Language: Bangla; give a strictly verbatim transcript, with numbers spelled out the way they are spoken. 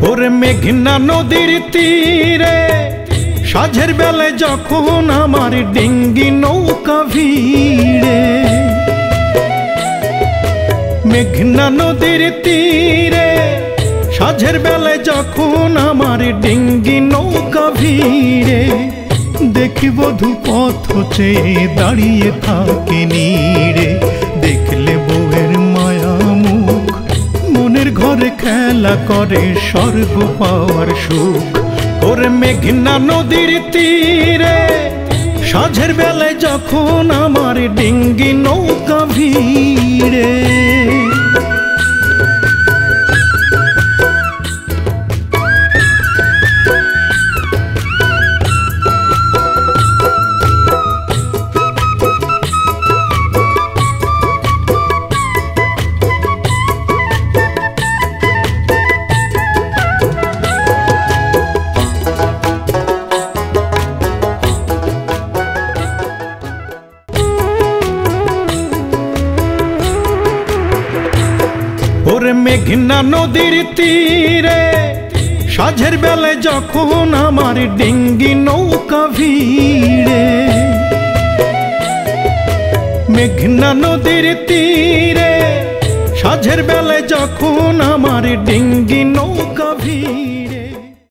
ওরে মেঘনা নদীর তীরে সাঁঝের বেলায় যখন আমার ডিঙ্গি নৌকা ভিড়ে, মেঘনা নদীর তীরে সাঁঝের বেলায় যখন আমার ডিঙ্গি নৌকা ভিড়ে, দেখি বধূ পথ চেয়ে দাঁড়িয়ে থাকে নীড়ে। দেখলে বউয়ের মায়া মুখ, মনের ঘরে খেলা করে স্বর্গ পাওয়ার সুখ। ওরে মেঘনা নদীর তীরে সাঁঝের বেলায় যখন আমার ডিঙ্গি নৌকা ভিড়ে। ওরে মেঘনা নদীর তীরে সাঁঝের বেলায় যখন আমার ডিঙ্গি নৌকা ভিড়ে, মেঘনা নদীর তীরে সাঁঝের বেলায় যখন আমার ডিঙ্গি